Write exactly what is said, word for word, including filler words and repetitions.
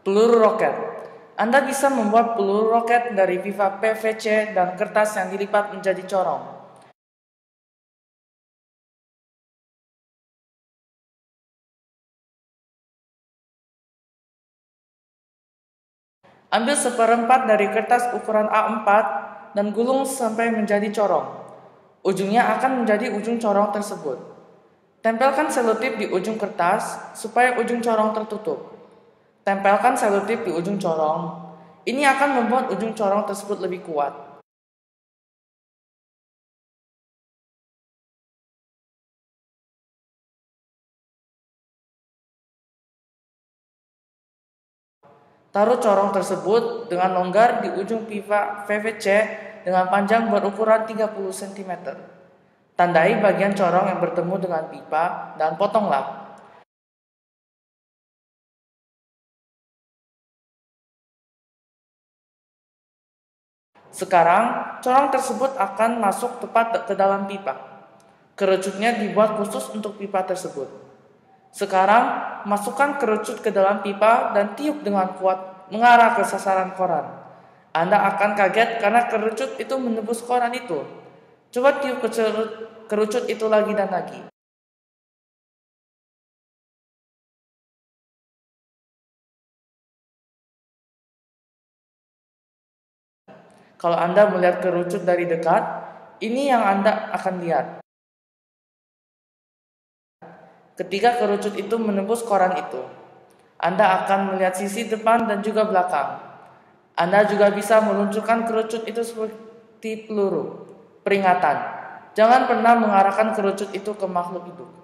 Peluru roket. Anda bisa membuat peluru roket dari pipa P V C dan kertas yang dilipat menjadi corong. Ambil seperempat dari kertas ukuran A empat dan gulung sampai menjadi corong. Ujungnya akan menjadi ujung corong tersebut. Tempelkan selotip di ujung kertas supaya ujung corong tertutup. Tempelkan selotip di ujung corong. Ini akan membuat ujung corong tersebut lebih kuat. Taruh corong tersebut dengan longgar di ujung pipa P V C dengan panjang berukuran tiga puluh sentimeter. Tandai bagian corong yang bertemu dengan pipa dan potonglah. Sekarang, corong tersebut akan masuk tepat ke dalam pipa. Kerucutnya dibuat khusus untuk pipa tersebut. Sekarang, masukkan kerucut ke dalam pipa dan tiup dengan kuat mengarah ke sasaran koran. Anda akan kaget karena kerucut itu menembus koran itu. Coba tiup kerucut itu lagi dan lagi. Kalau Anda melihat kerucut dari dekat, ini yang Anda akan lihat. Ketika kerucut itu menembus koran itu, Anda akan melihat sisi depan dan juga belakang. Anda juga bisa meluncurkan kerucut itu seperti peluru. Peringatan, jangan pernah mengarahkan kerucut itu ke makhluk hidup.